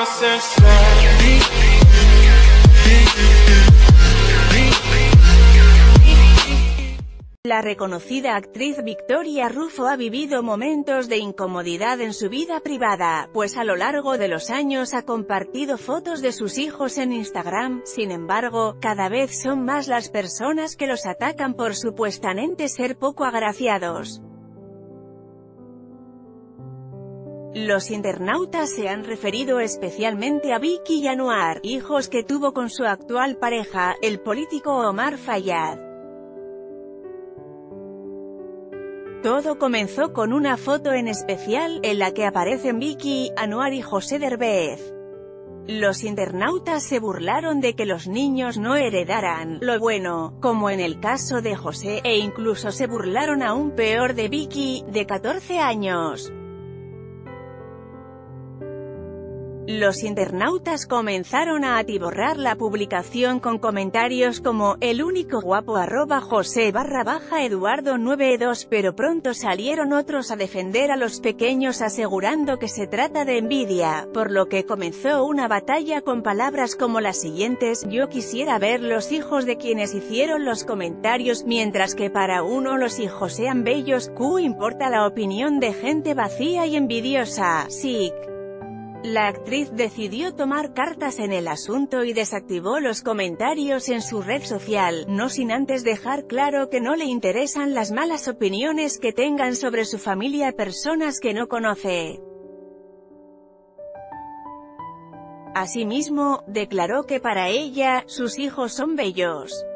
La reconocida actriz Victoria Rufo ha vivido momentos de incomodidad en su vida privada, pues a lo largo de los años ha compartido fotos de sus hijos en Instagram. Sin embargo, cada vez son más las personas que los atacan por supuestamente ser poco agraciados. Los internautas se han referido especialmente a Vicky y Anuar, hijos que tuvo con su actual pareja, el político Omar Fayad. Todo comenzó con una foto en especial, en la que aparecen Vicky, Anuar y José Derbez. Los internautas se burlaron de que los niños no heredaran lo bueno, como en el caso de José, e incluso se burlaron aún peor de Vicky, de 14 años. Los internautas comenzaron a atiborrar la publicación con comentarios como «el único guapo» @José_Eduardo92, pero pronto salieron otros a defender a los pequeños asegurando que se trata de envidia, por lo que comenzó una batalla con palabras como las siguientes: «Yo quisiera ver los hijos de quienes hicieron los comentarios, mientras que para uno los hijos sean bellos, ¿qué importa la opinión de gente vacía y envidiosa?». Sic. La actriz decidió tomar cartas en el asunto y desactivó los comentarios en su red social, no sin antes dejar claro que no le interesan las malas opiniones que tengan sobre su familia personas que no conoce. Asimismo, declaró que para ella, sus hijos son bellos.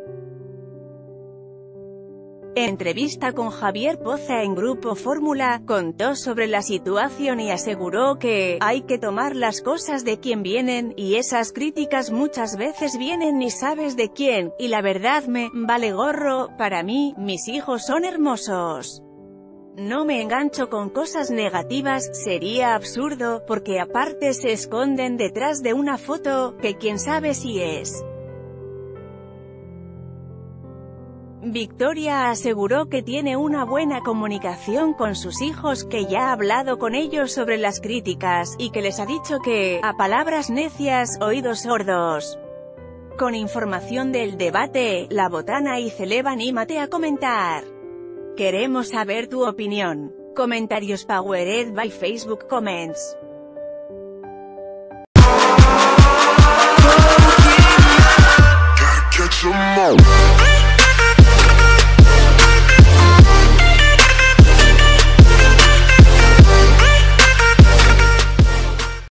En entrevista con Javier Poza en Grupo Fórmula, contó sobre la situación y aseguró que «hay que tomar las cosas de quien vienen, y esas críticas muchas veces vienen ni sabes de quién, y la verdad me vale gorro, para mí, mis hijos son hermosos. No me engancho con cosas negativas, sería absurdo, porque aparte se esconden detrás de una foto, que quién sabe si es». Victoria aseguró que tiene una buena comunicación con sus hijos, que ya ha hablado con ellos sobre las críticas, y que les ha dicho que, a palabras necias, oídos sordos. Con información del debate, La Botana y Celeb, anímate a comentar. Queremos saber tu opinión. Comentarios powered by Facebook Comments.